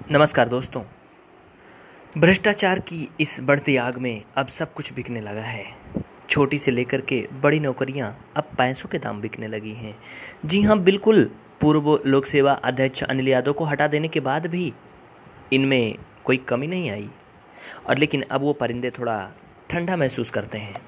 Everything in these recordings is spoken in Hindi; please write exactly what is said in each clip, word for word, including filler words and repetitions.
नमस्कार दोस्तों। भ्रष्टाचार की इस बढ़ती आग में अब सब कुछ बिकने लगा है। छोटी से लेकर के बड़ी नौकरियां अब पैसों के दाम बिकने लगी हैं। जी हाँ, बिल्कुल। पूर्व लोक सेवा अध्यक्ष अनिल यादव को हटा देने के बाद भी इनमें कोई कमी नहीं आई, और लेकिन अब वो परिंदे थोड़ा ठंडा महसूस करते हैं।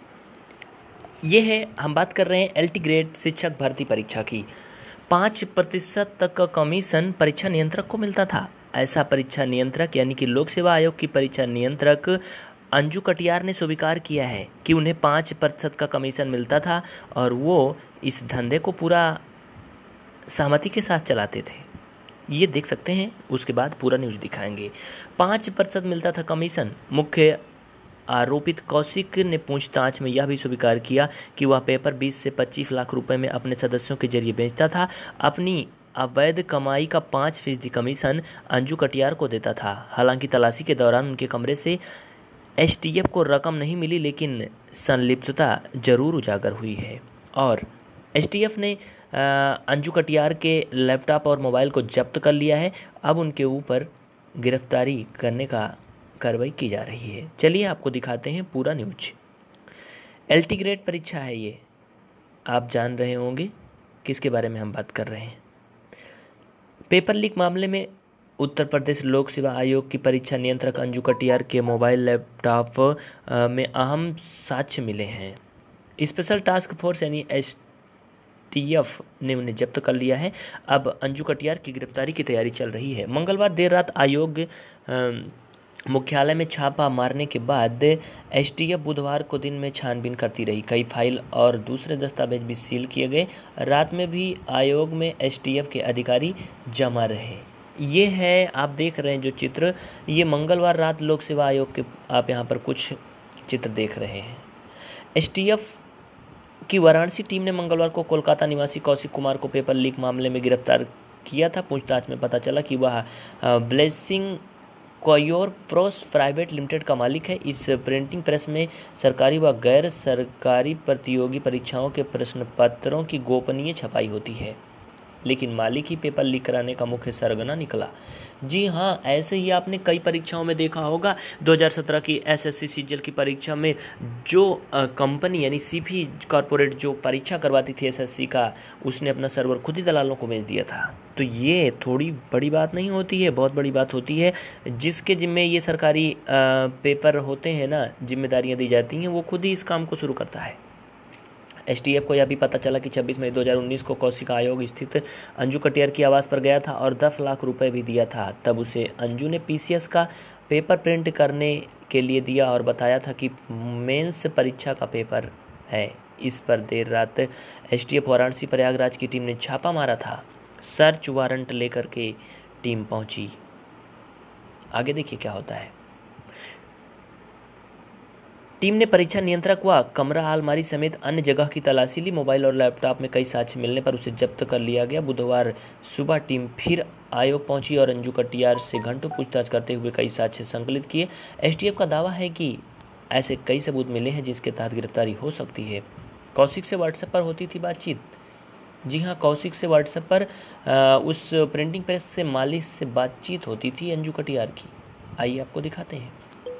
ये है, हम बात कर रहे हैं एलटी ग्रेड शिक्षक भर्ती परीक्षा की। पाँच प्रतिशत तक का कमीशन परीक्षा नियंत्रक को मिलता था। ऐसा परीक्षा नियंत्रक यानी कि लोक सेवा आयोग की परीक्षा नियंत्रक अंजू कटियार ने स्वीकार किया है कि उन्हें पाँच प्रतिशत का कमीशन मिलता था और वो इस धंधे को पूरा सहमति के साथ चलाते थे। ये देख सकते हैं, उसके बाद पूरा न्यूज़ दिखाएंगे। पाँच प्रतिशत मिलता था कमीशन। मुख्य आरोपित कौशिक ने पूछताछ में यह भी स्वीकार किया कि वह पेपर बीस से पच्चीस लाख रुपए में अपने सदस्यों के जरिए बेचता था। अपनी अवैध कमाई का पाँच फीसदी कमीशन अंजू कटियार को देता था। हालांकि तलाशी के दौरान उनके कमरे से एसटीएफ को रकम नहीं मिली, लेकिन संलिप्तता जरूर उजागर हुई है और एसटीएफ ने अंजू कटियार के लैपटॉप और मोबाइल को जब्त कर लिया है। अब उनके ऊपर गिरफ्तारी करने का कार्रवाई की जा रही है। चलिए आपको दिखाते हैं पूरा न्यूज। एलटी ग्रेड परीक्षा है ये, आप जान रहे होंगे किसके बारे में हम बात कर रहे हैं। पेपर लीक मामले में उत्तर प्रदेश लोक सेवा आयोग की परीक्षा नियंत्रक अंजू कटियार के मोबाइल लैपटॉप में अहम साक्ष्य मिले हैं। स्पेशल टास्क फोर्स यानी एसटीएफ ने उन्हें जब्त कर लिया है। अब अंजू कटियार की गिरफ्तारी की तैयारी चल रही है। मंगलवार देर रात आयोग मुख्यालय में छापा मारने के बाद एसटीएफ बुधवार को दिन में छानबीन करती रही। कई फाइल और दूसरे दस्तावेज भी सील किए गए। रात में भी आयोग में एसटीएफ के अधिकारी जमा रहे। ये है, आप देख रहे हैं जो चित्र, ये मंगलवार रात लोक सेवा आयोग के आप यहाँ पर कुछ चित्र देख रहे हैं। एसटीएफ की वाराणसी टीम ने मंगलवार को कोलकाता निवासी कौशिक कुमार को पेपर लीक मामले में गिरफ्तार किया था। पूछताछ में पता चला कि वह ब्लेसिंग कोयोर प्रोस प्राइवेट लिमिटेड का मालिक है। इस प्रिंटिंग प्रेस में सरकारी व गैर सरकारी प्रतियोगी परीक्षाओं के प्रश्न पत्रों की गोपनीय छपाई होती है, लेकिन मालिक ही पेपर लीक कराने का मुख्य सरगना निकला। जी हाँ, ऐसे ही आपने कई परीक्षाओं में देखा होगा। दो हज़ार सत्रह की एसएससी सीजीएल की परीक्षा में जो कंपनी यानी सीपी कॉरपोरेट जो परीक्षा करवाती थी एसएससी का, उसने अपना सर्वर खुद ही दलालों को बेच दिया था। तो ये थोड़ी बड़ी बात नहीं होती है, बहुत बड़ी बात होती है। जिसके जिम्मे ये सरकारी आ, पेपर होते हैं ना, जिम्मेदारियाँ दी जाती हैं, वो खुद ही इस काम को शुरू करता है। एसटीएफ को यह भी पता चला कि छब्बीस मई दो हज़ार उन्नीस को कौशिक आयोग स्थित अंजू कटियार की आवास पर गया था और दस लाख रुपए भी दिया था। तब उसे अंजू ने पीसीएस का पेपर प्रिंट करने के लिए दिया और बताया था कि मेंस परीक्षा का पेपर है। इस पर देर रात एसटीएफ वाराणसी प्रयागराज की टीम ने छापा मारा था। सर्च वारंट लेकर के टीम पहुंची। आगे देखिए क्या होता है। टीम ने परीक्षा नियंत्रक व कमरा अलमारी समेत अन्य जगह की तलाशी ली। मोबाइल और लैपटॉप में कई साक्ष्य मिलने पर उसे जब्त कर लिया गया। बुधवार सुबह टीम फिर आयोग पहुंची और अंजू कटियार से घंटों पूछताछ करते हुए कई साक्ष्य संकलित किए। एसटीएफ का दावा है कि ऐसे कई सबूत मिले हैं जिसके तहत गिरफ्तारी हो सकती है। कौशिक से व्हाट्सएप पर होती थी बातचीत। जी हाँ, कौशिक से व्हाट्सएप पर आ, उस प्रिंटिंग प्रेस से मालिक से बातचीत होती थी अंजू कटियार की। आइए आपको दिखाते हैं।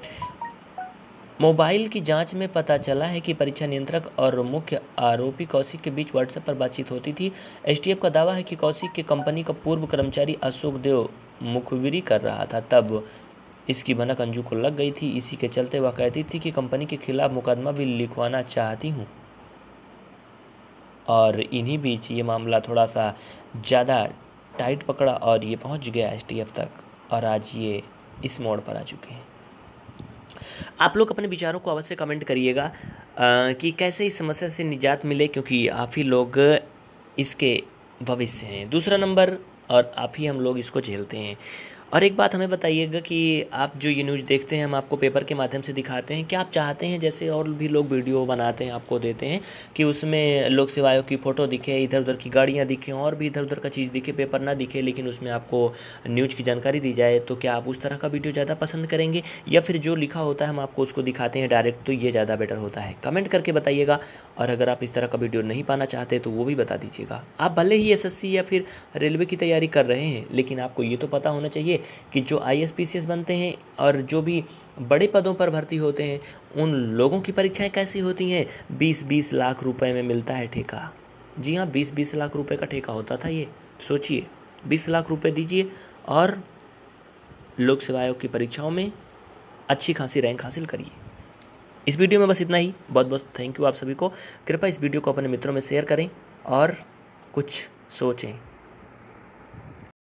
मोबाइल की जांच में पता चला है कि परीक्षा नियंत्रक और मुख्य आरोपी कौशिक के बीच व्हाट्सएप पर बातचीत होती थी। एसटीएफ का दावा है कि कौशिक के कंपनी का पूर्व कर्मचारी अशोक देव मुखबिरी कर रहा था, तब इसकी भनक अंजू को लग गई थी। इसी के चलते वह कहती थी कि कंपनी के खिलाफ मुकदमा भी लिखवाना चाहती हूँ, और इन्हीं बीच ये मामला थोड़ा सा ज़्यादा टाइट पकड़ा और ये पहुँच गया एसटीएफ तक, और आज ये इस मोड़ पर आ चुके हैं। आप लोग अपने विचारों को अवश्य कमेंट करिएगा कि कैसे इस समस्या से निजात मिले, क्योंकि आप ही लोग इसके भविष्य हैं। दूसरा नंबर, और आप ही हम लोग इसको झेलते हैं। और एक बात हमें बताइएगा कि आप जो ये न्यूज़ देखते हैं, हम आपको पेपर के माध्यम से दिखाते हैं, क्या आप चाहते हैं जैसे और भी लोग वीडियो बनाते हैं आपको देते हैं कि उसमें लोक सेवा आयोग की फ़ोटो दिखे, इधर उधर की गाड़ियाँ दिखें और भी इधर उधर का चीज़ दिखे, पेपर ना दिखे, लेकिन उसमें आपको न्यूज़ की जानकारी दी जाए, तो क्या आप उस तरह का वीडियो ज़्यादा पसंद करेंगे, या फिर जो लिखा होता है हम आपको उसको दिखाते हैं डायरेक्ट, तो ये ज़्यादा बेटर होता है? कमेंट करके बताइएगा। और अगर आप इस तरह का वीडियो नहीं पाना चाहते तो वो भी बता दीजिएगा। आप भले ही एसएससी या फिर रेलवे की तैयारी कर रहे हैं, लेकिन आपको ये तो पता होना चाहिए बताइए कि जो I S P C S बनते हैं और जो भी बड़े पदों पर भर्ती होते हैं उन लोगों की परीक्षाएं कैसी होती हैं। बीस बीस लाख रुपए में मिलता है ठेका। जी हाँ, बीस बीस लाख रुपए का ठेका होता था ये। सोचिए, बीस लाख रुपए दीजिए और लोक सेवा आयोग की परीक्षाओं में अच्छी खासी रैंक हासिल करिए। इस वीडियो में बस इतना ही। बहुत बहुत थैंक यू आप सभी को। कृपया इस वीडियो को अपने मित्रों में शेयर करें और कुछ सोचें।